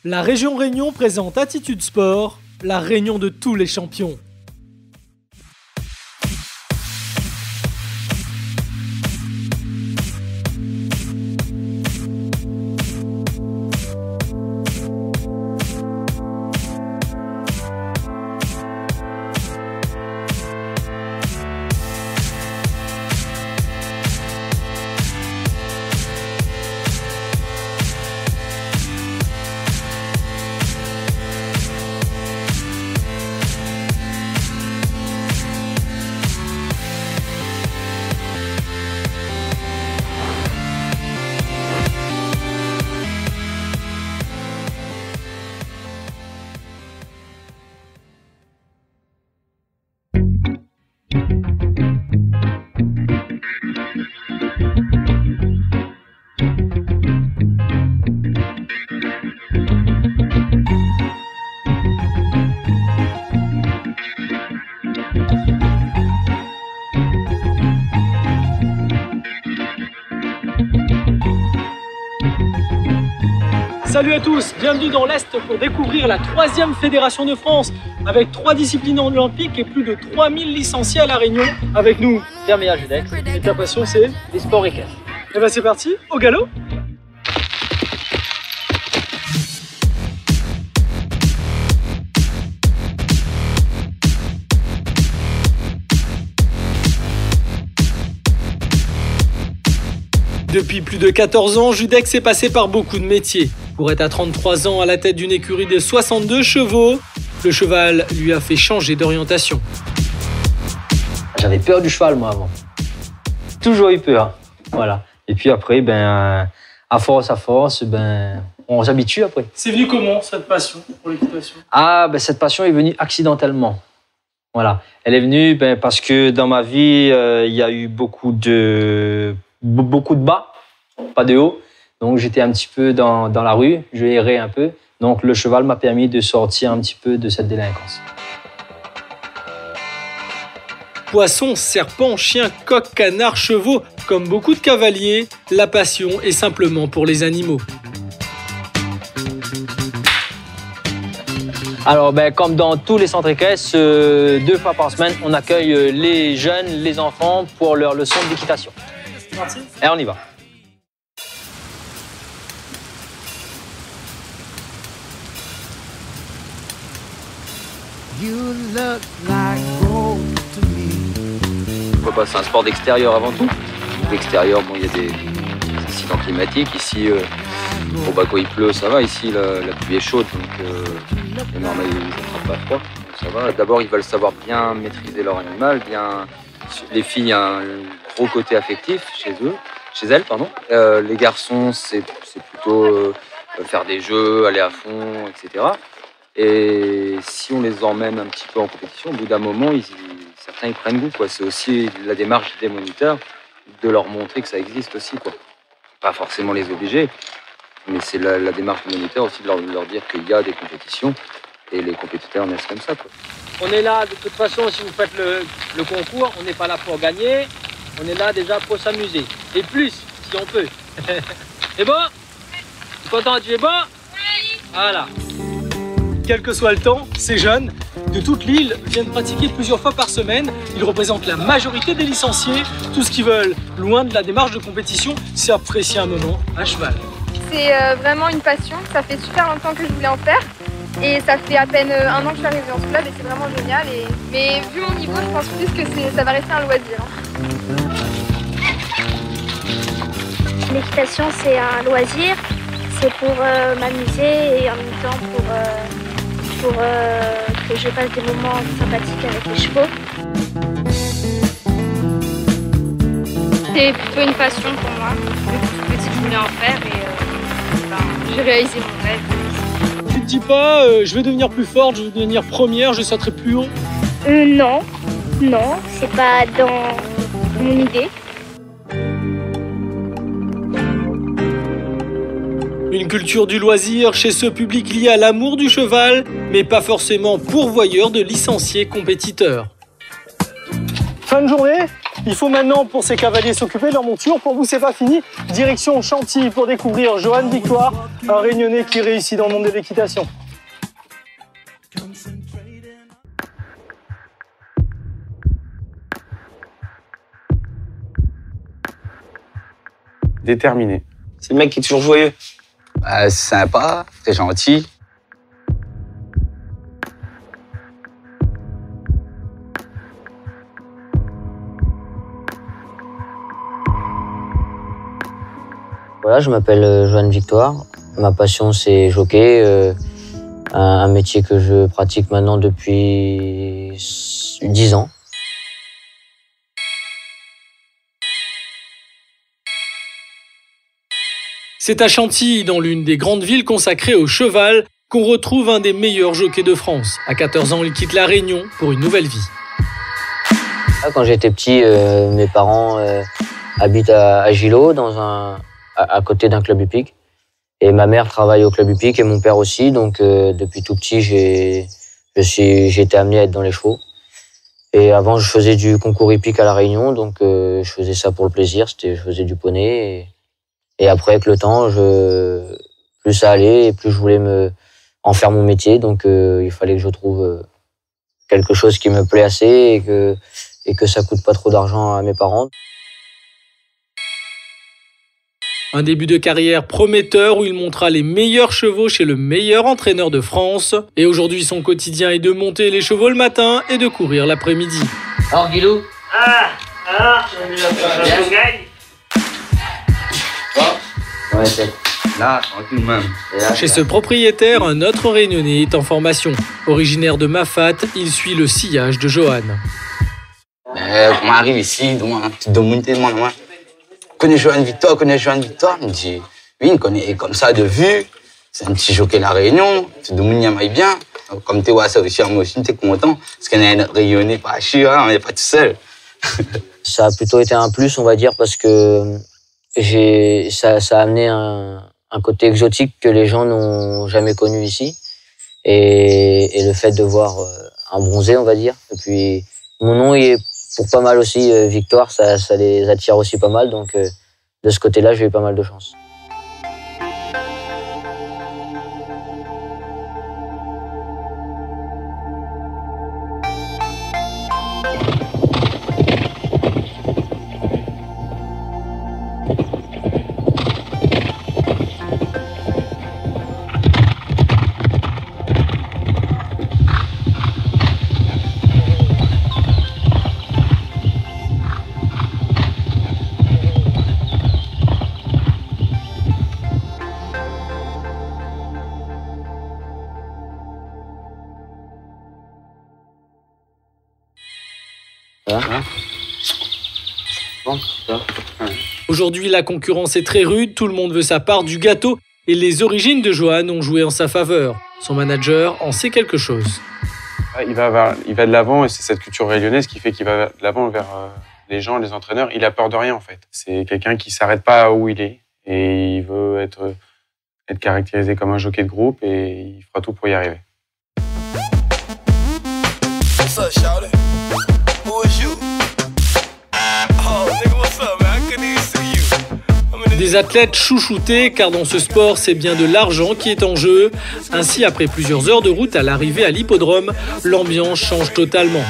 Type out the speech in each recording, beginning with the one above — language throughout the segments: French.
La région Réunion présente Attitude Sport, la réunion de tous les champions. Salut à tous, bienvenue dans l'Est pour découvrir la 3e fédération de France avec 3 disciplines olympiques et plus de 3000 licenciés à La Réunion. Avec nous, Pierre Judex. Et ta passion c'est les sports équestres. Et ben c'est parti, au galop. Depuis plus de 14 ans, Judex est passé par beaucoup de métiers. Pour être à 33 ans à la tête d'une écurie de 62 chevaux, le cheval lui a fait changer d'orientation. J'avais peur du cheval moi avant. Toujours eu peur. Voilà. Et puis après, à force, on s'habitue après. C'est venu comment cette passion pour l'équitation? Cette passion est venue accidentellement. Voilà. Elle est venue parce que dans ma vie, il y a eu beaucoup de bas, pas de haut. Donc j'étais un petit peu dans la rue, je errais un peu. Donc le cheval m'a permis de sortir un petit peu de cette délinquance. Poissons, serpents, chiens, coqs, canards, chevaux, comme beaucoup de cavaliers, la passion est simplement pour les animaux. Alors comme dans tous les centres équestres, 2 fois par semaine, on accueille les jeunes, les enfants pour leur leçon d'équitation. Parti. Et on y va. C'est un sport d'extérieur avant tout. L'extérieur, il y a des incidents climatiques. Ici, quand il pleut, ça va. Ici, la pluie est chaude, donc normalement, ils n'attrapent pas froid. Donc ça va. D'abord, ils veulent savoir bien maîtriser leur animal. Les filles, il y a un gros côté affectif chez elles. Les garçons, c'est plutôt faire des jeux, aller à fond, etc. Et si on les emmène un petit peu en compétition, au bout d'un moment, certains ils prennent goût, quoi. C'est aussi la démarche des moniteurs de leur montrer que ça existe aussi, quoi. Pas forcément les obliger, mais c'est la démarche des moniteurs aussi de leur dire qu'il y a des compétitions et les compétiteurs naissent comme ça, quoi. On est là, de toute façon, si vous faites le concours, on n'est pas là pour gagner, on est là déjà pour s'amuser. Et plus, si on peut. C'est bon? Tu es content? Tu es bon? Oui. Voilà. Quel que soit le temps, ces jeunes de toute l'île viennent pratiquer plusieurs fois par semaine. Ils représentent la majorité des licenciés. Tout ce qu'ils veulent, loin de la démarche de compétition, c'est apprécier un moment à cheval. C'est vraiment une passion. Ça fait super longtemps que je voulais en faire. Et ça fait à peine 1 an que je suis arrivée en ce club et c'est vraiment génial. Mais vu mon niveau, je pense plus que ça va rester un loisir. L'équitation, c'est un loisir. C'est pour m'amuser et en même temps pour que je passe des moments sympathiques avec les chevaux. C'est plutôt une passion pour moi. Depuis petite, je voulais en faire et j'ai réalisé mon rêve. Tu te dis pas, je vais devenir plus forte, je vais devenir première, je sauterai plus haut? Non, c'est pas dans mon idée. Une culture du loisir chez ce public lié à l'amour du cheval, mais pas forcément pourvoyeur de licenciés compétiteurs. Fin de journée, Il faut maintenant pour ces cavaliers s'occuper de leur monture. Pour vous, c'est pas fini. Direction Chantilly pour découvrir Johan Victoire, un Réunionnais qui réussit dans le monde de l'équitation. Déterminé. C'est le mec qui est toujours joyeux. Sympa, très gentil. Voilà, je m'appelle Johan Victoire. Ma passion, c'est jockey, un métier que je pratique maintenant depuis 10 ans. C'est à Chantilly, dans l'une des grandes villes consacrées au cheval, qu'on retrouve un des meilleurs jockeys de France. À 14 ans, il quitte La Réunion pour une nouvelle vie. Quand j'étais petit, mes parents habitent à Gillot, à côté d'un club hippique. Et ma mère travaille au club hippique et mon père aussi. Donc depuis tout petit, j'ai été amené à être dans les chevaux. Et avant, je faisais du concours hippique à La Réunion. Donc je faisais ça pour le plaisir. Je faisais du poney. Et après, avec le temps, plus ça allait et plus je voulais en faire mon métier. Donc il fallait que je trouve quelque chose qui me plaît assez et que ça coûte pas trop d'argent à mes parents. Un début de carrière prometteur où il montra les meilleurs chevaux chez le meilleur entraîneur de France. Et aujourd'hui, son quotidien est de monter les chevaux le matin et de courir l'après-midi. Alors, Guilou? Ouais, c'est Là, tranquille même. Chez ce propriétaire, un autre Réunionnais est en formation. Originaire de Mafat, il suit le sillage de Johan. On arrive ici, tu demandes tellement, connais Johan Victoire, il me dit, oui, il me connaît comme ça de vue, c'est un petit jockey La Réunion, tu demandes, il m'aille bien. Comme tu vois ça aussi, moi aussi, tu es content, parce qu'il y a un Réunionnais pas chier, on n'est pas tout seul. Ça a plutôt été un plus, on va dire, parce que ça a amené un côté exotique que les gens n'ont jamais connu ici. Et le fait de voir un bronzé, on va dire. Et puis, mon nom, il est pour pas mal aussi, Victoire, ça les attire aussi pas mal. Donc, de ce côté-là, j'ai eu pas mal de chance. Aujourd'hui, la concurrence est très rude, tout le monde veut sa part du gâteau et les origines de Johan ont joué en sa faveur. Son manager en sait quelque chose. Il va de l'avant et c'est cette culture réunionnaise qui fait qu'il va de l'avant vers les gens, les entraîneurs. Il a peur de rien en fait. C'est quelqu'un qui s'arrête pas où il est et il veut être caractérisé comme un jockey de groupe et il fera tout pour y arriver. Des athlètes chouchoutés, car dans ce sport, c'est bien de l'argent qui est en jeu. Ainsi, après plusieurs heures de route à l'arrivée à l'hippodrome, l'ambiance change totalement.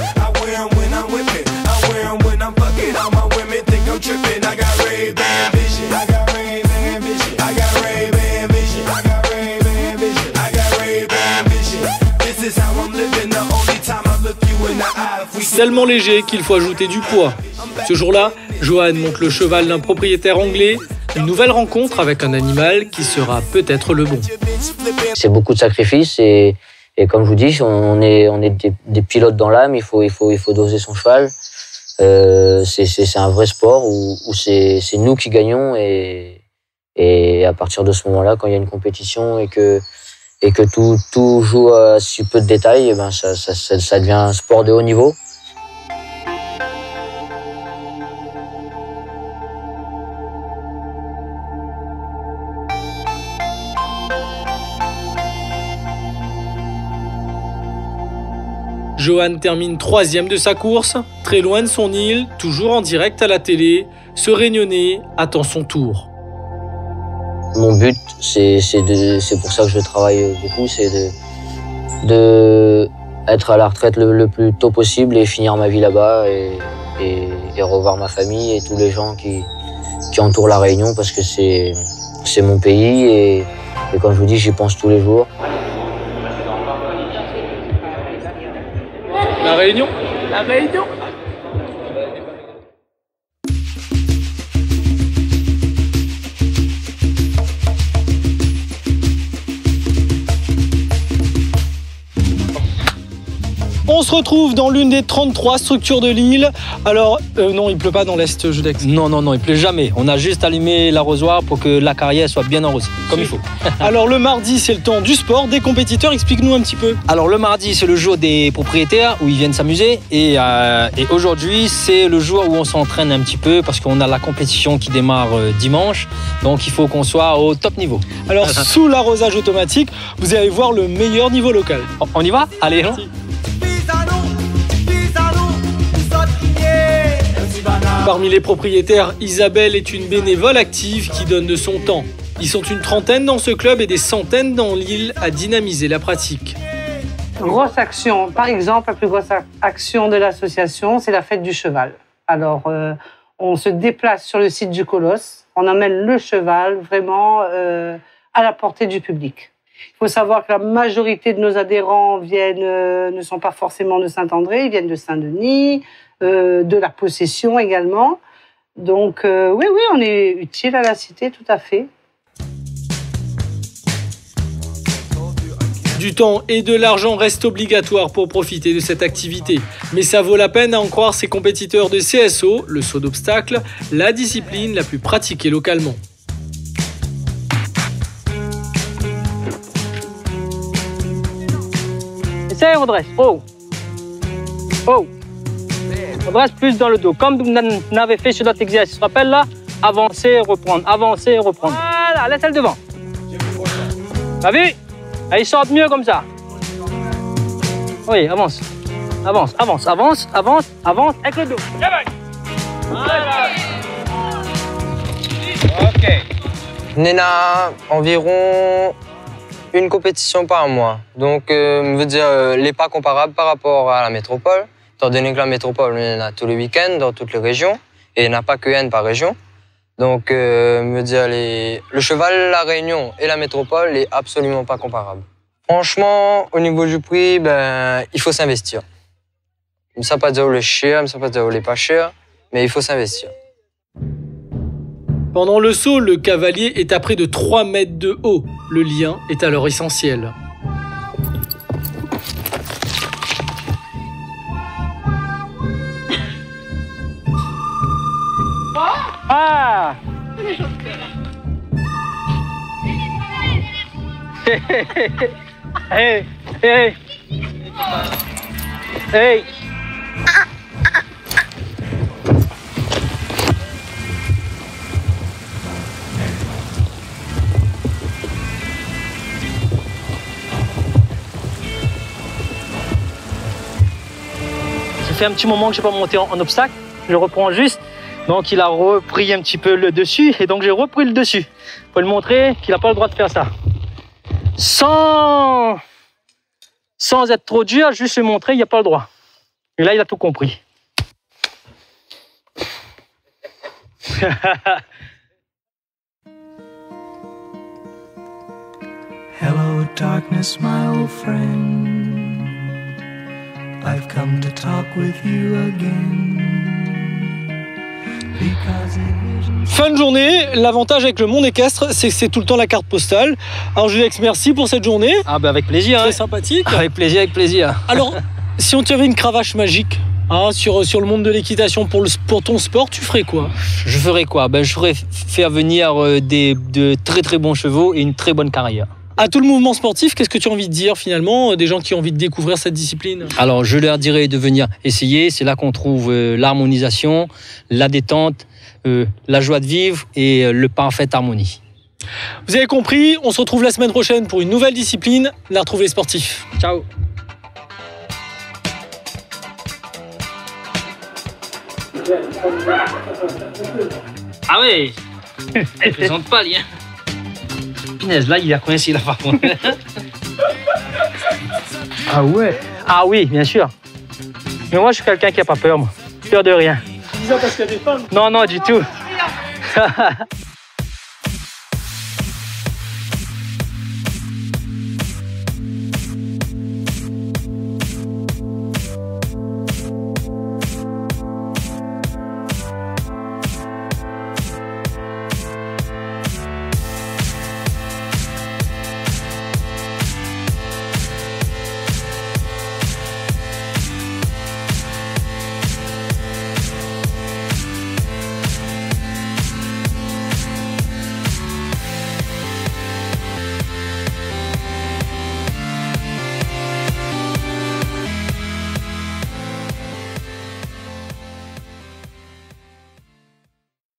Tellement léger qu'il faut ajouter du poids. Ce jour-là, Johan monte le cheval d'un propriétaire anglais. Une nouvelle rencontre avec un animal qui sera peut-être le bon. C'est beaucoup de sacrifices et comme je vous dis, on est des pilotes dans l'âme. Il faut doser son cheval. C'est un vrai sport où c'est nous qui gagnons et à partir de ce moment-là, quand il y a une compétition et que tout joue à si peu de détails, ben ça devient un sport de haut niveau. Johan termine 3e de sa course, très loin de son île, toujours en direct à la télé. Ce Réunionnais attend son tour. Mon but, c'est pour ça que je travaille beaucoup, c'est de être à la retraite le plus tôt possible et finir ma vie là-bas et revoir ma famille et tous les gens qui entourent la Réunion parce que c'est mon pays et comme je vous dis, j'y pense tous les jours. La Réunion. La Réunion. On se retrouve dans l'une des 33 structures de l'île. Alors, non, il pleut pas dans l'Est, Judex. Non, il pleut jamais. On a juste allumé l'arrosoir pour que la carrière soit bien arrosée, comme il faut. Alors, le mardi, c'est le temps du sport, des compétiteurs. Explique-nous un petit peu. Alors, le mardi, c'est le jour des propriétaires où ils viennent s'amuser. Et aujourd'hui, c'est le jour où on s'entraîne un petit peu parce qu'on a la compétition qui démarre dimanche. Donc, il faut qu'on soit au top niveau. Alors, sous l'arrosage automatique, vous allez voir le meilleur niveau local. On y va? Allez, hein. Parmi les propriétaires, Isabelle est une bénévole active qui donne de son temps. Ils sont une trentaine dans ce club et des centaines dans l'île à dynamiser la pratique. Grosse action, par exemple, la plus grosse action de l'association, c'est la fête du cheval. Alors, on se déplace sur le site du Colosse, on amène le cheval vraiment à la portée du public. Il faut savoir que la majorité de nos adhérents ne sont pas forcément de Saint-André, ils viennent de Saint-Denis, de la Possession également. Donc oui, on est utile à la cité, tout à fait. Du temps et de l'argent restent obligatoires pour profiter de cette activité. Mais ça vaut la peine à en croire ces compétiteurs de CSO, le saut d'obstacle, la discipline la plus pratiquée localement. Essaye, redresse. Oh. Redresse plus dans le dos. Comme vous n'avez fait sur notre exercice. Tu te rappelles là? Avancer, reprendre. Avancer, reprendre. Voilà, laisse-le devant. T'as vu? Ils sortent mieux comme ça. Oui, avance. Avance avec le dos. Voilà. Ok. Nena, environ une compétition par mois. Donc, veut dire, les pas comparables par rapport à la métropole, étant donné que la métropole, on en a tous les week-ends dans toutes les régions, et il n'y en a pas que N par région. Donc, veut dire, le cheval, la Réunion et la métropole n'est absolument pas comparable. Franchement, au niveau du prix, il faut s'investir. Je ne sais pas dire où le cher, je ne sais pas dire où le pas cher, mais il faut s'investir. Pendant le saut, le cavalier est à près de 3 mètres de haut. Le lien est alors essentiel. Ah! Hey! Ça fait un petit moment que je n'ai pas monté en obstacle. Je le reprends juste. Donc il a repris un petit peu le dessus et donc j'ai repris le dessus. Pour lui montrer qu'il n'a pas le droit de faire ça. Sans être trop dur, juste lui montrer qu'il n'y a pas le droit. Et là il a tout compris. Hello darkness, my old friend. I've come to talk with you again. Fin de journée, l'avantage avec le monde équestre, c'est que c'est tout le temps la carte postale. Alors Judex, merci pour cette journée. Ah bah avec plaisir. Très sympathique. Avec plaisir. Alors, si on t'avait une cravache magique sur le monde de l'équitation pour ton sport, tu ferais quoi? Je ferais quoi? Je ferais faire venir de très très bons chevaux et une très bonne carrière. À tout le mouvement sportif, qu'est-ce que tu as envie de dire finalement, des gens qui ont envie de découvrir cette discipline? Alors je leur dirais de venir essayer, c'est là qu'on trouve l'harmonisation, la détente, la joie de vivre et le parfaite harmonie. Vous avez compris, on se retrouve la semaine prochaine pour une nouvelle discipline, la retrouver sportif. Ciao. Ah ouais. Elle présente pas, lien. Punaise, là, il a coincé là par contre. Ah ouais. Ah oui, bien sûr. Mais moi, je suis quelqu'un qui a pas peur, moi. Peur de rien. Tu dis ça parce qu'il y a des femmes? Non, non, du tout.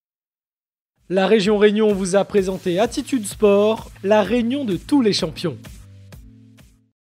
La région Réunion vous a présenté Attitude Sport, la réunion de tous les champions.